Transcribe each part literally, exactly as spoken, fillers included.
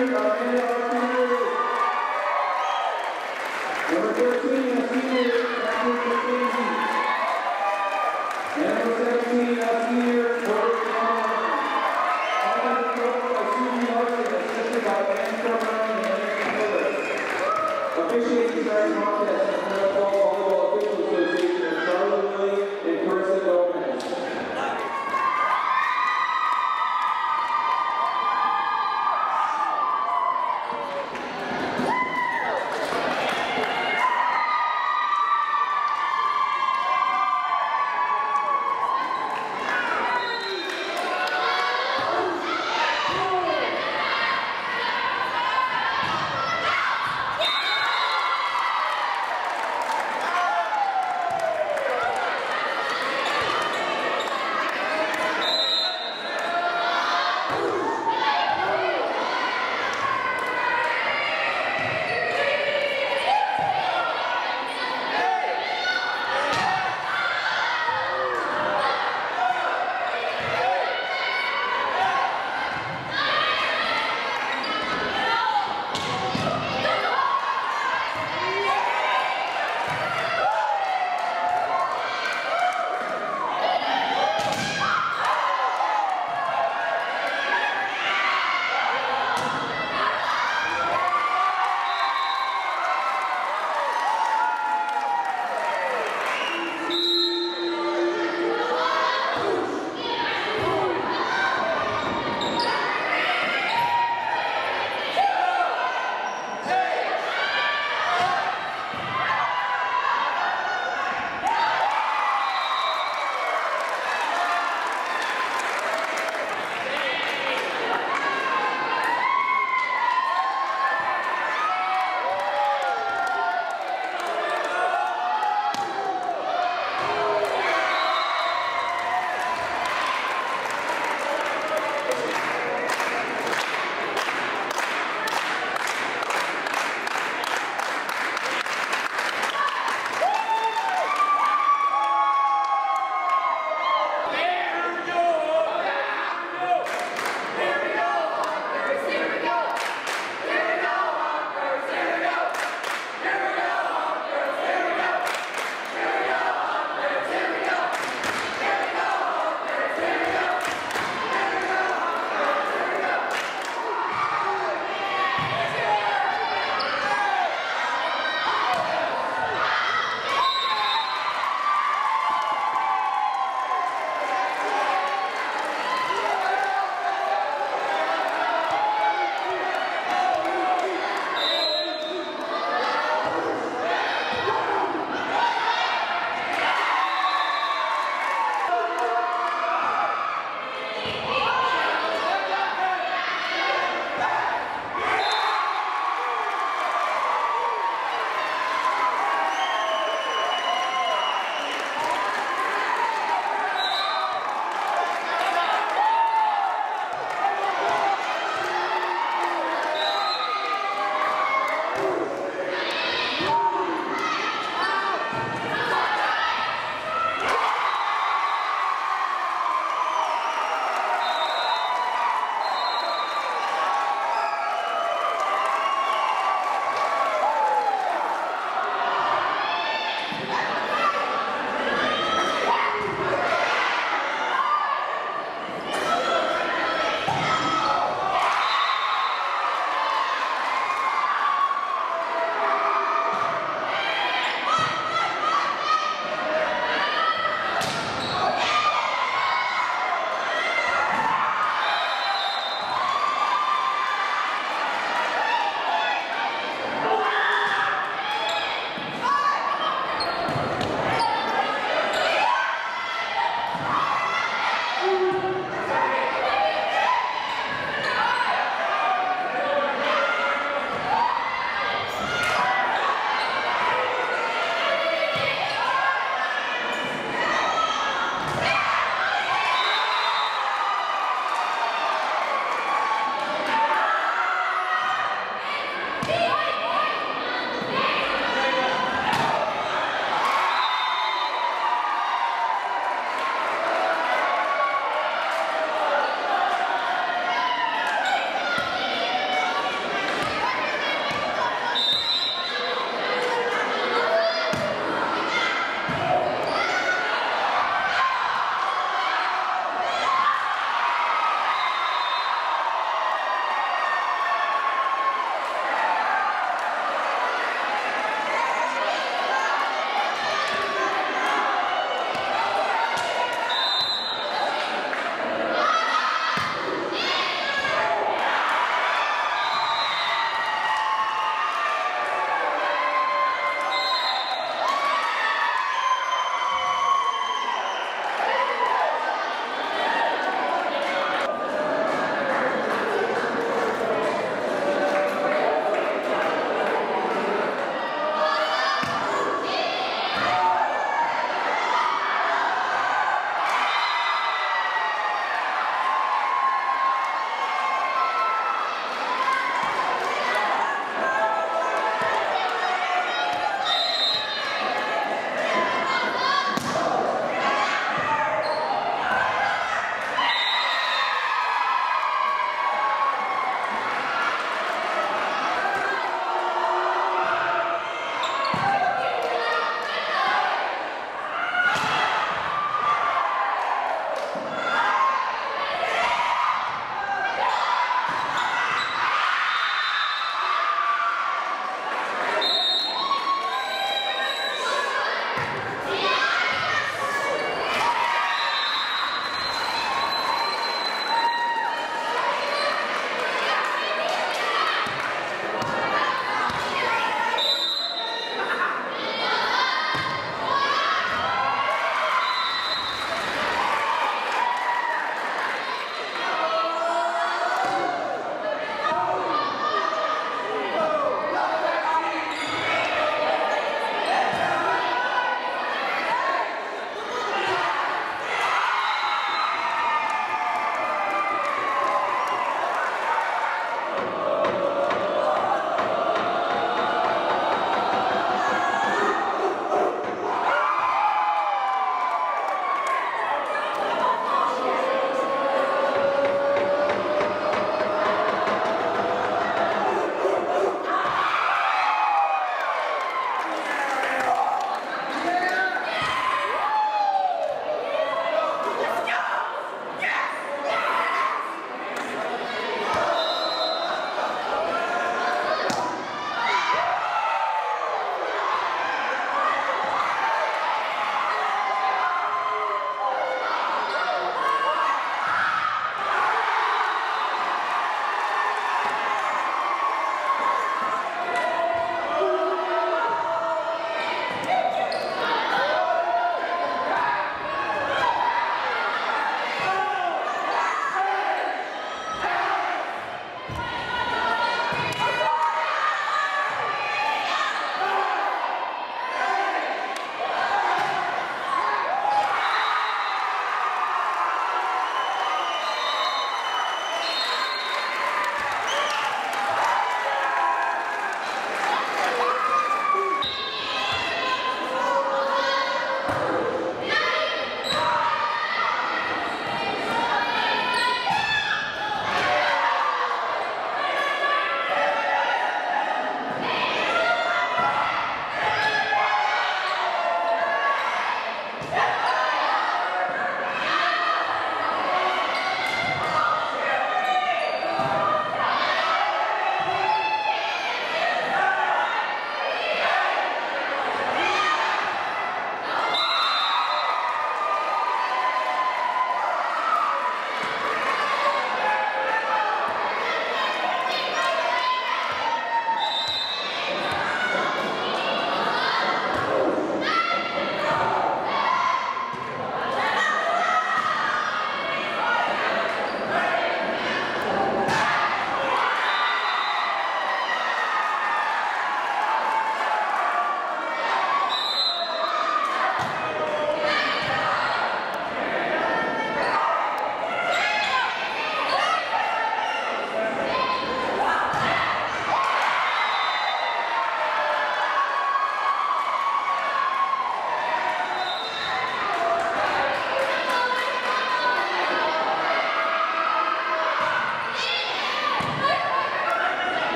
senior, uh, Amanda, our senior. Number thirteen, a senior, Catherine McKenzie. And number seventeen, a senior, Kurt Liedtke. All of the coach by Susie Larson, assisted by Ann Cameron and Ann Miller. Officiating starting contest at the Volleyball Official Association of Charlotte Willie and Carissa Gomez.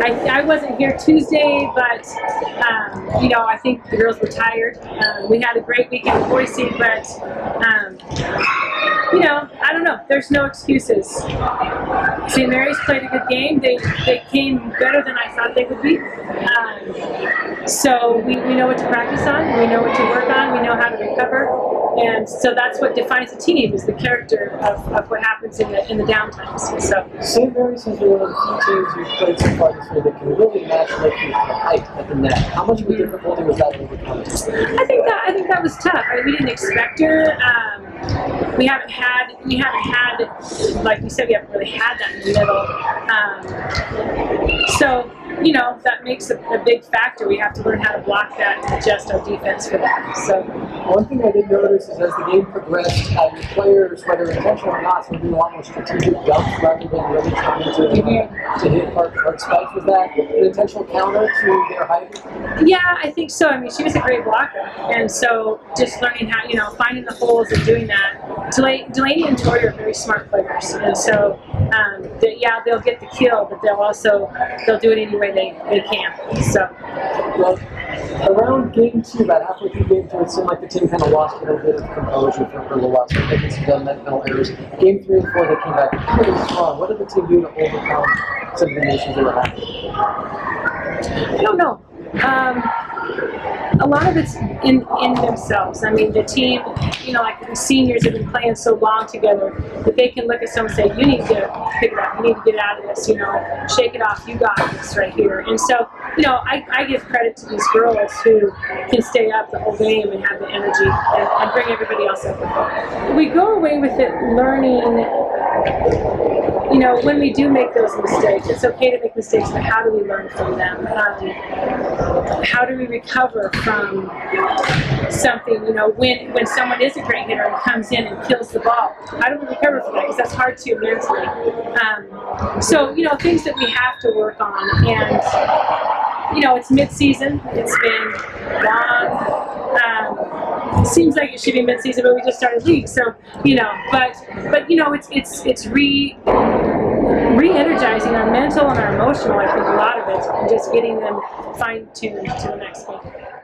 I, I wasn't here Tuesday, but um, you know, I think the girls were tired. Um, we had a great weekend in Boise, but um, you know, I don't know. There's no excuses. Saint Mary's played a good game. They they came better than I thought they would be. Um, so we, we know what to practice on. We know what to work on. We know how to recover. And so that's what defines a team, is the character of, of what happens in the in the downtimes. So Saint Mary's has been one of the few teams who've played so far this year that can really match Lakeview for height at the net. How much of a difficulty was that to overcome? I think that I think that was tough. I mean, we didn't expect her. Um, we haven't had we haven't had like you said we haven't really had that in the middle. Um, so you know that makes a, a big factor. We have to learn how to block that and adjust our defense for that. So one thing I did notice is as the game progressed, uh, your players, whether intentional or not, were doing a lot more strategic dumps rather than really trying to, mm-hmm. to hit hard, hard spikes. Was that an intentional counter to their height? Yeah, I think so. I mean, she was a great blocker, and so just learning how, you know, finding the holes and doing that. Del Delaney and Tori are very smart players, and so um, they, yeah, they'll get the kill, but they'll also they'll do it any way they they can. So. Well, around game two, about halfway through game two, it seemed like the team kind of lost a little bit of composure for, for a little while. So making some dumb mental errors. Game three and four, they came back pretty strong. What did the team do to overcome some of the issues they were having? I don't know. Um, a lot of it's in in themselves. I mean, the team, you know, like the seniors have been playing so long together that they can look at someone and say, you need to pick it up, you need to get out of this, you know, shake it off, you got this right here. And so, you know, I, I give credit to these girls who can stay up the whole game and have the energy and, and bring everybody else up with them. We go away with it learning, you know, when we do make those mistakes, it's okay to make mistakes, but how do we learn from them? Um, how do we recover from something, you know, when, when someone is a great hitter and comes in and kills the ball? How do we recover from that? Because that's hard to mentally. Um, so, you know, things that we have to work on. And, you know, it's mid-season. It's been long. Um, it seems like it should be mid-season, but we just started league. So, you know, but, but you know, it's, it's, it's re... re-energizing our mental and our emotional, I think, a lot of it, and just getting them fine-tuned to the next game.